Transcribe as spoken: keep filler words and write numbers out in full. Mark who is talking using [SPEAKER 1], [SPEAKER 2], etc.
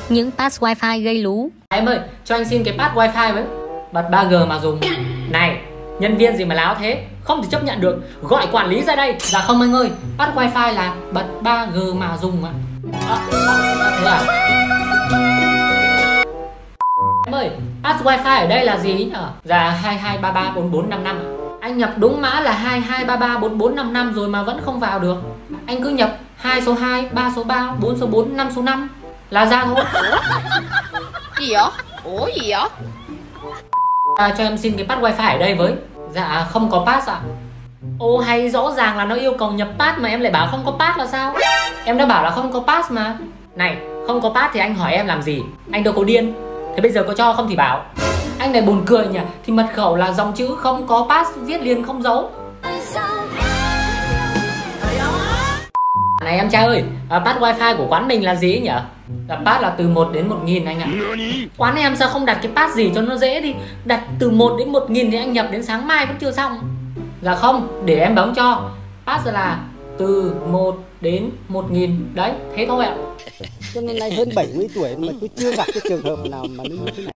[SPEAKER 1] Những pass wifi gây lú.
[SPEAKER 2] Em ơi, cho anh xin cái pass wifi với. Bật ba G mà dùng. Này, nhân viên gì mà láo thế, không thể chấp nhận được, gọi quản lý ra đây. Dạ không anh ơi, pass wifi là bật ba G mà dùng mà. À, à, thế à? Em ơi, pass wifi ở đây là gì nhỉ? Dạ hai hai ba ba bốn bốn năm năm. Anh nhập đúng mã là hai hai ba ba bốn bốn năm năm rồi mà vẫn không vào được. Anh cứ nhập hai số hai, ba số ba, bốn số bốn, năm số năm là ra thôi.
[SPEAKER 3] Gì vậy? Ủa gì vậy?
[SPEAKER 2] À, cho em xin cái pass wifi ở đây với. Dạ không có pass ạ. À? Ô hay, rõ ràng là nó yêu cầu nhập pass mà em lại bảo không có pass là sao? Em đã bảo là không có pass mà. Này, không có pass thì anh hỏi em làm gì? Anh đâu có điên. Thế bây giờ có cho không thì bảo. Anh này buồn cười nhỉ. Thì mật khẩu là dòng chữ không có pass, viết liền không dấu. Này em trai ơi, à, pass wifi của quán mình là gì nhỉ? Là pass là từ một đến một nghìn anh ạ. Quán em sao không đặt cái pass gì cho nó dễ đi. Đặt từ một đến một nghìn thì anh nhập đến sáng mai vẫn chưa xong. Dạ không, để em bấm cho. Pass là từ một đến một nghìn. Đấy, thế thôi ạ.
[SPEAKER 4] Cho nên nay hơn bảy mươi tuổi mà tôi chưa gặp cái trường hợp nào mà như thế này.